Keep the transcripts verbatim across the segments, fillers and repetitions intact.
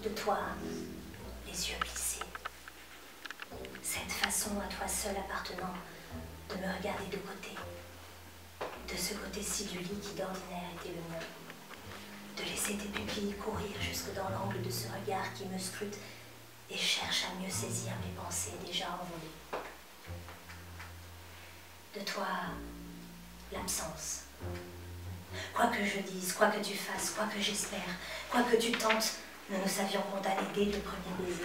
De toi, les yeux plissés. Cette façon à toi seul appartenant de me regarder de côté. De ce côté-ci du lit qui d'ordinaire était le mien. De laisser tes pupilles courir jusque dans l'angle de ce regard qui me scrute et cherche à mieux saisir mes pensées déjà envolées. De toi, l'absence. Quoi que je dise, quoi que tu fasses, quoi que j'espère, quoi que tu tentes, nous nous savions condamnés dès le premier baiser.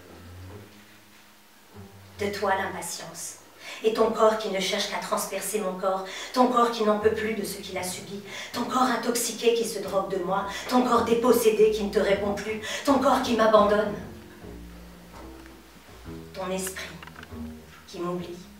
De toi, l'impatience. Et ton corps qui ne cherche qu'à transpercer mon corps, ton corps qui n'en peut plus de ce qu'il a subi, ton corps intoxiqué qui se drogue de moi, ton corps dépossédé qui ne te répond plus, ton corps qui m'abandonne, ton esprit qui m'oublie.